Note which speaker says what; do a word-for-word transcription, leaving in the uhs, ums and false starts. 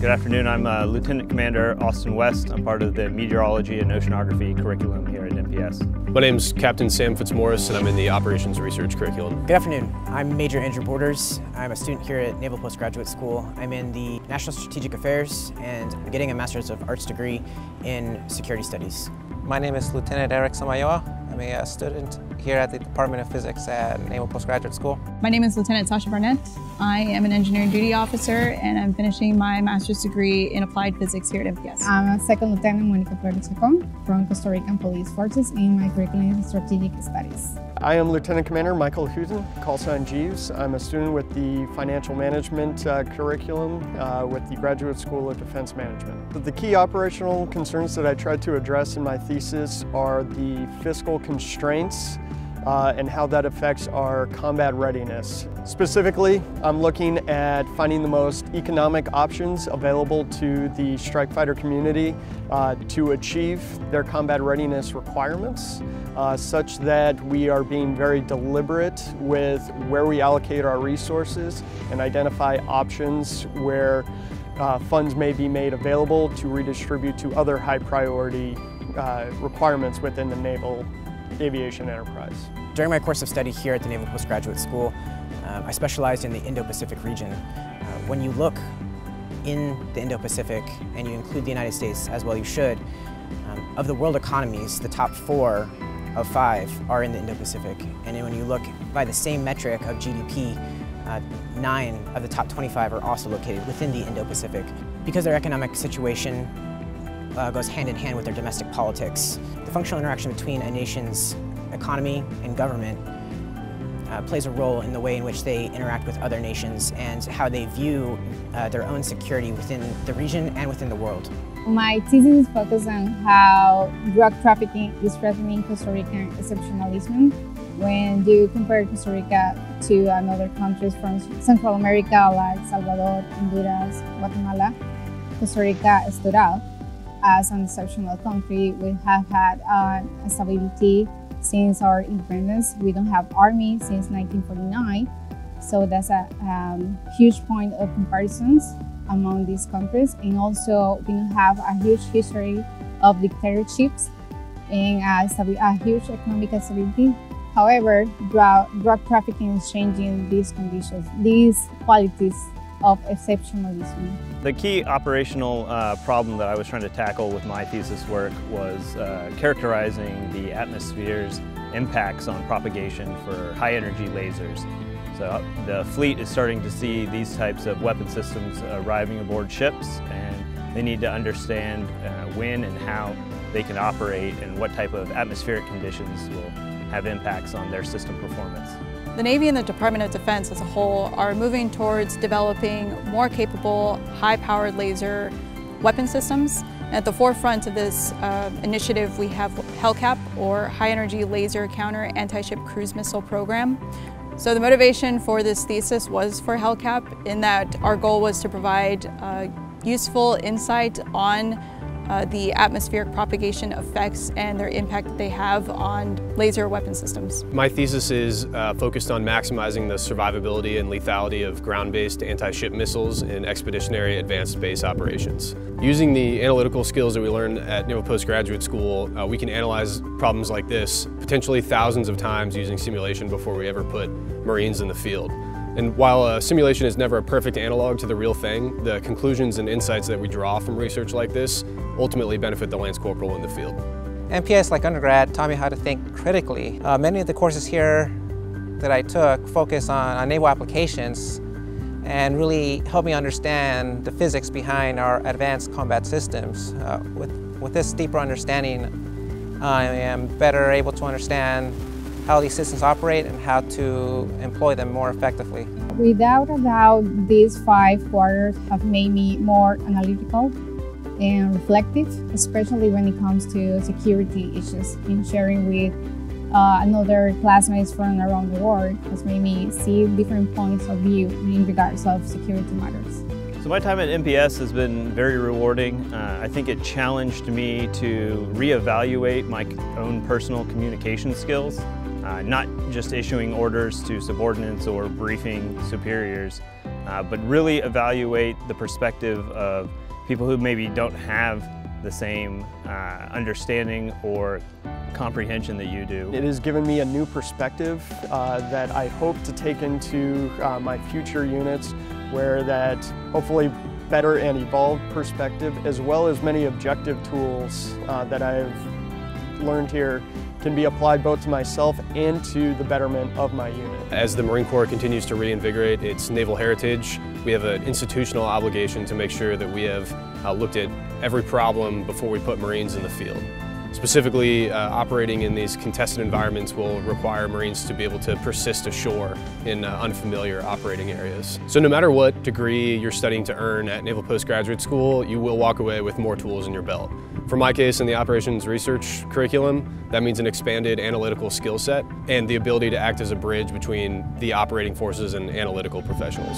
Speaker 1: Good afternoon. I'm uh, Lieutenant Commander Austin West. I'm part of the Meteorology and Oceanography curriculum here at N P S.
Speaker 2: My name's Captain Sam Fitzmaurice, and I'm in the Operations Research curriculum.
Speaker 3: Good afternoon. I'm Major Andrew Borders. I'm a student here at Naval Postgraduate School. I'm in the National Strategic Affairs, and I'm getting a Master's of Arts degree in Security Studies.
Speaker 4: My name is Lieutenant Eric Samayoa. I'm a student here at the Department of Physics at Naval Postgraduate School.
Speaker 5: My name is Lieutenant Sasha Barnett. I am an engineering duty officer, and I'm finishing my master's degree in applied physics here at N P S.
Speaker 6: I'm a Second Lieutenant Monica Flores from Costa Rican Police Forces, in my curriculum is Strategic Studies.
Speaker 7: I am Lieutenant Commander Michael Husen, call sign Jeeves. I'm a student with the Financial Management uh, curriculum uh, with the Graduate School of Defense Management. The key operational concerns that I tried to address in my thesis are the fiscal constraints Uh, and how that affects our combat readiness. Specifically, I'm looking at finding the most economic options available to the strike fighter community uh, to achieve their combat readiness requirements, uh, such that we are being very deliberate with where we allocate our resources and identify options where uh, funds may be made available to redistribute to other high priority uh, requirements within the naval aviation enterprise.
Speaker 3: During my course of study here at the Naval Postgraduate School, um, I specialized in the Indo-Pacific region. Uh, when you look in the Indo-Pacific and you include the United States, as well you should, um, of the world economies, the top four of five are in the Indo-Pacific. And when you look by the same metric of G D P, uh, nine of the top twenty-five are also located within the Indo-Pacific. Because their economic situation Uh, goes hand in hand with their domestic politics. The functional interaction between a nation's economy and government uh, plays a role in the way in which they interact with other nations and how they view uh, their own security within the region and within the world.
Speaker 6: My thesis is focused on how drug trafficking is threatening Costa Rican exceptionalism. When you compare Costa Rica to another countries from Central America like Salvador, Honduras, Guatemala, Costa Rica stood out as an exceptional country. We have had uh, a stability since our independence. We don't have army since nineteen forty-nine, so that's a um, huge point of comparisons among these countries. And also, we don't have a huge history of dictatorships and a, a huge economic stability. However, drug, drug trafficking is changing these conditions, these qualities of exceptionalism.
Speaker 1: The key operational uh, problem that I was trying to tackle with my thesis work was uh, characterizing the atmosphere's impacts on propagation for high energy lasers. So the fleet is starting to see these types of weapon systems arriving aboard ships, and they need to understand uh, when and how they can operate and what type of atmospheric conditions will have impacts on their system performance.
Speaker 5: The Navy and the Department of Defense as a whole are moving towards developing more capable, high-powered laser weapon systems. And at the forefront of this uh, initiative, we have HELCAP, or High Energy Laser Counter Anti-Ship Cruise Missile Program. So the motivation for this thesis was for HELCAP, in that our goal was to provide uh, useful insight on Uh, the atmospheric propagation effects and their impact that they have on laser weapon systems.
Speaker 2: My thesis is uh, focused on maximizing the survivability and lethality of ground-based anti-ship missiles in expeditionary advanced space operations. Using the analytical skills that we learned at Naval Postgraduate School, uh, we can analyze problems like this potentially thousands of times using simulation before we ever put Marines in the field. And while a simulation is never a perfect analog to the real thing, the conclusions and insights that we draw from research like this ultimately benefit the Lance Corporal in the field.
Speaker 4: N P S, like undergrad, taught me how to think critically. Uh, many of the courses here that I took focus on, on naval applications and really helped me understand the physics behind our advanced combat systems. Uh, with, with this deeper understanding, I am better able to understand how these systems operate and how to employ them more effectively.
Speaker 6: Without a doubt, these five quarters have made me more analytical and reflective, especially when it comes to security issues. And sharing with uh, another classmates from around the world has made me see different points of view in regards of security matters.
Speaker 1: So my time at N P S has been very rewarding. Uh, I think it challenged me to reevaluate my own personal communication skills. Uh, not just issuing orders to subordinates or briefing superiors, uh, but really evaluate the perspective of people who maybe don't have the same uh, understanding or comprehension that you do.
Speaker 7: It has given me a new perspective uh, that I hope to take into uh, my future units, where that hopefully better and evolved perspective, as well as many objective tools uh, that I've learned here, can be applied both to myself and to the betterment of my unit.
Speaker 2: As the Marine Corps continues to reinvigorate its naval heritage, we have an institutional obligation to make sure that we have uh, looked at every problem before we put Marines in the field. Specifically, uh, operating in these contested environments will require Marines to be able to persist ashore in uh, unfamiliar operating areas. So no matter what degree you're studying to earn at Naval Postgraduate School, you will walk away with more tools in your belt. For my case, in the operations research curriculum, that means an expanded analytical skill set and the ability to act as a bridge between the operating forces and analytical professionals.